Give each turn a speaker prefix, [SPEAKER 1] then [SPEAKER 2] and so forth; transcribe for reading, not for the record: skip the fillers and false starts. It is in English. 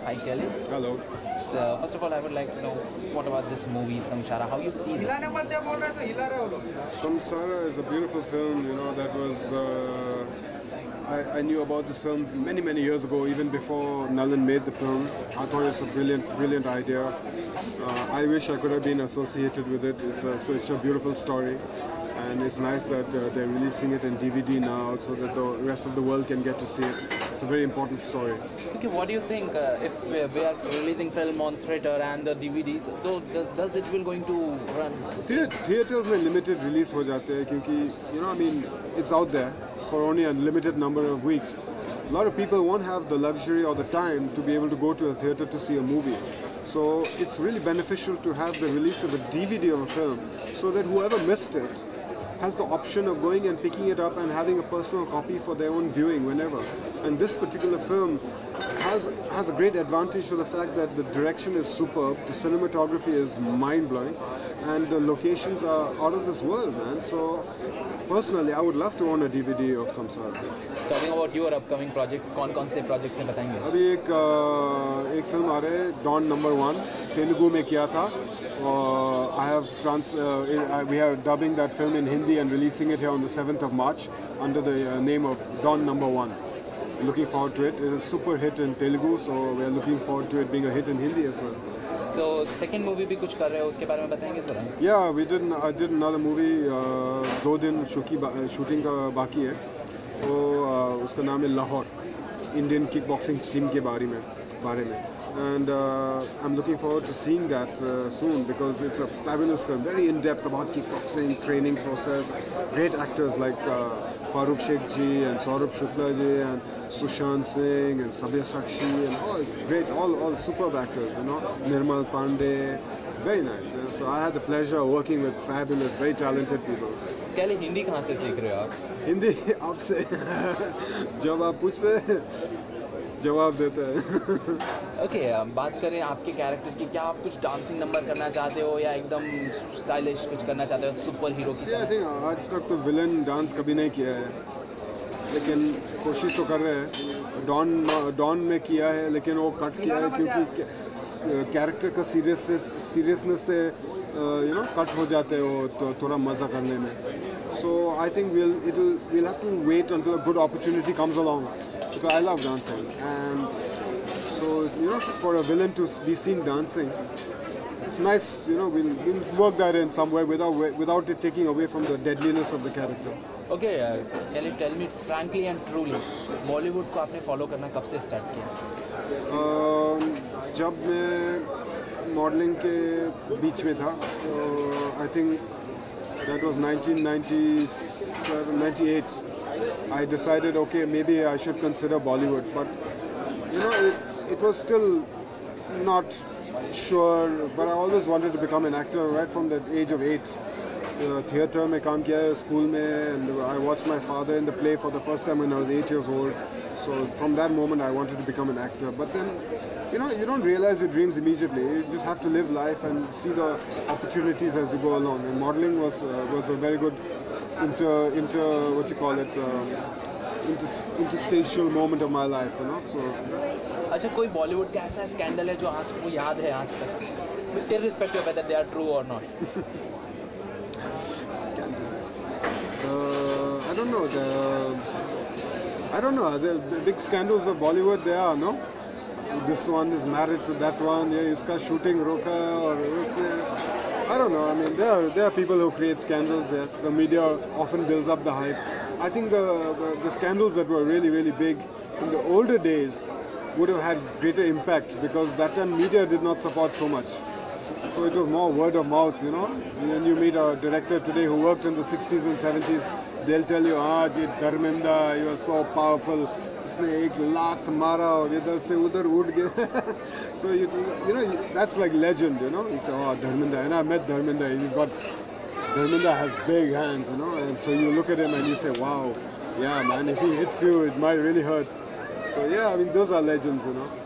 [SPEAKER 1] Hi Kelly.
[SPEAKER 2] Hello.
[SPEAKER 1] So first of all, I would like to know what about this movie Samsara? How you see this?
[SPEAKER 2] Samsara is a beautiful film. That was I knew about this film many years ago, even before Nalin made the film. I thought it's a brilliant idea. I wish I could have been associated with it. It's a beautiful story. And it's nice that they're releasing it in DVD now so that the rest of the world can get to see it. It's a very important story.
[SPEAKER 1] Okay, what do you think if we are releasing film on theater and the DVDs, does it will going to run?
[SPEAKER 2] Theaters में limited release हो जाते हैं क्योंकि it's out there for only a limited number of weeks. A lot of people won't have the luxury or the time to be able to go to a theater to see a movie. So it's really beneficial to have the release of a DVD of a film so that whoever missed it has the option of going and picking it up and having a personal copy for their own viewing whenever. And this particular film has a great advantage to the fact that the direction is superb, the cinematography is mind-blowing, and the locations are out of this world, man. So personally, I would love to own a DVD of Samsara.
[SPEAKER 1] Talking about your upcoming projects, कौन से projects हैं बताएंगे?
[SPEAKER 2] अभी एक film आ रहा है, Dawn No. 1, Telugu में किया था. We are dubbing that film in Hindi and releasing it here on the 7th of March under the name of Dawn No. 1. Looking forward to it. It is a super hit in Telugu, so we are looking forward to it being a hit in Hindi as well.
[SPEAKER 1] So second movie भी कुछ कर रहे हो उसके बारे में बताएंगे जरा?
[SPEAKER 2] Yeah, I did another movie. 2 दिन shooting का बाकी है. तो उसका नाम है लाहौर. Indian kickboxing team के बारे में. And I'm looking forward to seeing that soon because it's a fabulous film, very in-depth about kickboxing, training process, great actors like Farooq Sheikh ji and Saurabh Shukla ji and Sushant Singh and Sabya Sakshi and all great, all superb actors, Nirmal Pandey, very nice. So I had the pleasure of working with fabulous, very talented people.
[SPEAKER 1] Kelly, Hindi कहाँ से सीख रहे हो आप?
[SPEAKER 2] हिंदी आपसे जब आप पूछ रहे हैं जवाब देते हैं.
[SPEAKER 1] ओके, बात करें आपके कैरेक्टर की, क्या आप कुछ डांसिंग नंबर करना चाहते हो या एकदम स्टाइलिश कुछ करना चाहते हो सुपर हीरो की?
[SPEAKER 2] आई थिंक आज तक तो विलन डांस कभी नहीं किया है, लेकिन कोशिश तो कर रहे हैं. डॉन में किया है लेकिन वो कट किया है क्योंकि कैरेक्टर का सीरियसनेस से कट हो जाते हो तो थोड़ा मज़ा करने में. So I think we'll have to wait until a good opportunity comes along. Because I love dancing, and so for a villain to be seen dancing, it's nice. We'll work that in some way without it taking away from the deadliness of the character.
[SPEAKER 1] Okay, can you tell me frankly and truly, Bollywood को आपने follow करना कब से start किया?
[SPEAKER 2] जब मैं modeling के बीच में था, I think that was 1997, 98. I decided, okay, maybe I should consider Bollywood, but it was still not sure. But I always wanted to become an actor right from the age of 8. Theatre में काम किया है, school में, and I watched my father in the play for the first time when I was 8 years old. So from that moment, I wanted to become an actor. But then, you don't realize your dreams immediately. You just have to live life and see the opportunities as you go along. And modeling was a very good interstitial moment of my life, So.
[SPEAKER 1] अच्छा, कोई बॉलीवुड का ऐसा scandal है जो आपको याद है आज तक, irrespective of whether they are true or not?
[SPEAKER 2] Scandal. I don't know. The big scandals of Bollywood there are, no? This one is married to that one. Yeah, iska shooting roka or I don't know. I mean, there are people who create scandals. Yes, the media often builds up the hype. I think the scandals that were really big in the older days would have had greater impact because that time media did not support so much. So it was more word of mouth, When you meet a director today who worked in the 60s and 70s, they'll tell you, ji Dharmendra, you are so powerful. उसने एक लात मारा और इधर से उधर उड़ गया. So that's like legend, You say, oh, Dharmendra, and I met Dharmendra. Dharmendra has big hands, And so you look at him and you say, wow, yeah, man, if he hits you, it might really hurt. So yeah, I mean, those are legends,